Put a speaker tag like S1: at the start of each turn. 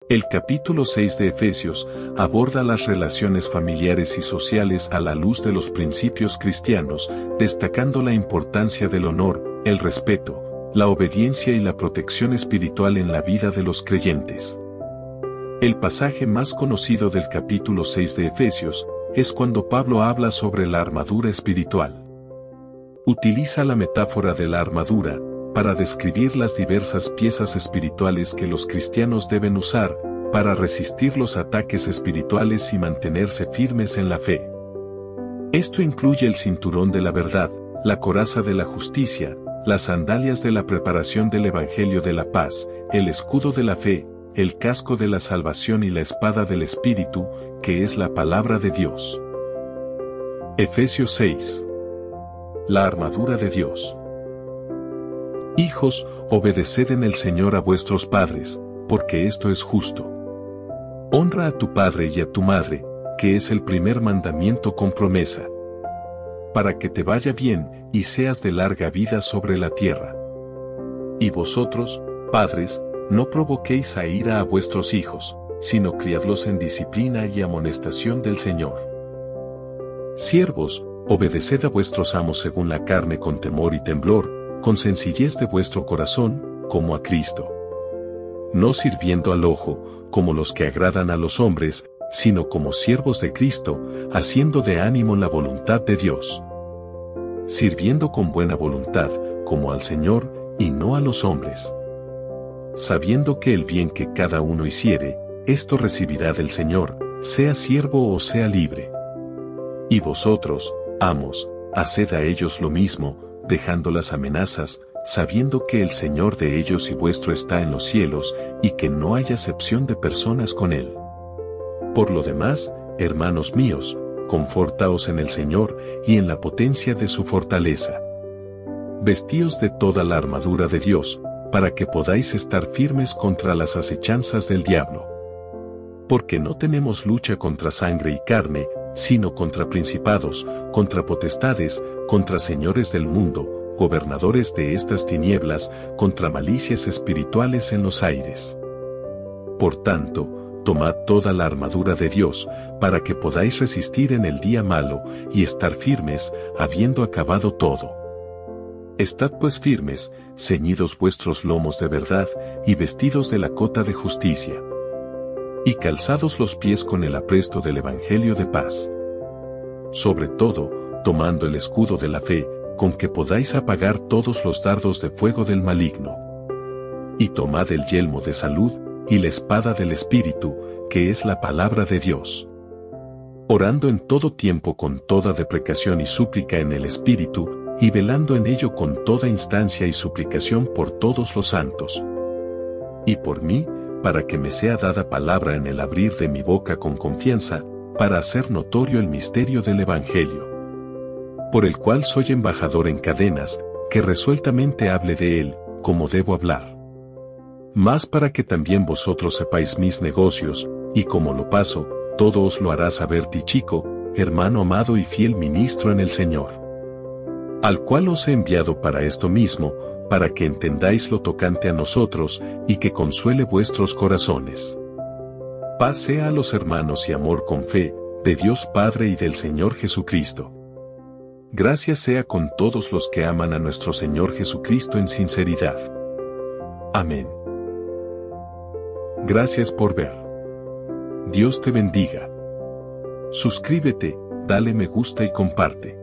S1: El capítulo 6 de Efesios aborda las relaciones familiares y sociales a la luz de los principios cristianos, destacando la importancia del honor, el respeto, la obediencia y la protección espiritual en la vida de los creyentes. El pasaje más conocido del capítulo 6 de Efesios es cuando Pablo habla sobre la armadura espiritual. Utiliza la metáfora de la armadura para describir las diversas piezas espirituales que los cristianos deben usar para resistir los ataques espirituales y mantenerse firmes en la fe. Esto incluye el cinturón de la verdad, la coraza de la justicia, las sandalias de la preparación del Evangelio de la paz, el escudo de la fe, el casco de la salvación y la espada del Espíritu, que es la palabra de Dios. Efesios 6. La armadura de Dios. Hijos, obedeced en el Señor a vuestros padres, porque esto es justo. Honra a tu padre y a tu madre, que es el primer mandamiento con promesa, para que te vaya bien y seas de larga vida sobre la tierra. Y vosotros, padres, no provoquéis a ira a vuestros hijos, sino criadlos en disciplina y amonestación del Señor. Siervos, obedeced a vuestros amos según la carne con temor y temblor, con sencillez de vuestro corazón, como a Cristo. No sirviendo al ojo, como los que agradan a los hombres, sino como siervos de Cristo, haciendo de ánimo la voluntad de Dios. Sirviendo con buena voluntad, como al Señor, y no a los hombres. Sabiendo que el bien que cada uno hiciere, esto recibirá del Señor, sea siervo o sea libre. Y vosotros, amos, haced a ellos lo mismo, dejando las amenazas, sabiendo que el Señor de ellos y vuestro está en los cielos, y que no hay acepción de personas con él. Por lo demás, hermanos míos, confortaos en el Señor y en la potencia de su fortaleza. Vestíos de toda la armadura de Dios, para que podáis estar firmes contra las acechanzas del diablo. Porque no tenemos lucha contra sangre y carne, sino contra principados, contra potestades, contra señores del mundo, gobernadores de estas tinieblas, contra malicias espirituales en los aires. Por tanto, tomad toda la armadura de Dios, para que podáis resistir en el día malo, y estar firmes, habiendo acabado todo. Estad pues firmes, ceñidos vuestros lomos de verdad, y vestidos de la cota de justicia. Y calzados los pies con el apresto del Evangelio de paz. Sobre todo, tomando el escudo de la fe, con que podáis apagar todos los dardos de fuego del maligno. Y tomad el yelmo de salud, y la espada del Espíritu, que es la palabra de Dios. Orando en todo tiempo con toda deprecación y súplica en el Espíritu, y velando en ello con toda instancia y suplicación por todos los santos. Y por mí, para que me sea dada palabra en el abrir de mi boca con confianza, para hacer notorio el misterio del Evangelio, por el cual soy embajador en cadenas, que resueltamente hable de él, como debo hablar. Mas para que también vosotros sepáis mis negocios, y como lo paso, todo os lo hará saber Tichico, hermano amado y fiel ministro en el Señor, al cual os he enviado para esto mismo, para que entendáis lo tocante a nosotros, y que consuele vuestros corazones. Paz sea a los hermanos y amor con fe, de Dios Padre y del Señor Jesucristo. Gracia sea con todos los que aman a nuestro Señor Jesucristo en sinceridad. Amén. Gracias por ver. Dios te bendiga. Suscríbete, dale me gusta y comparte.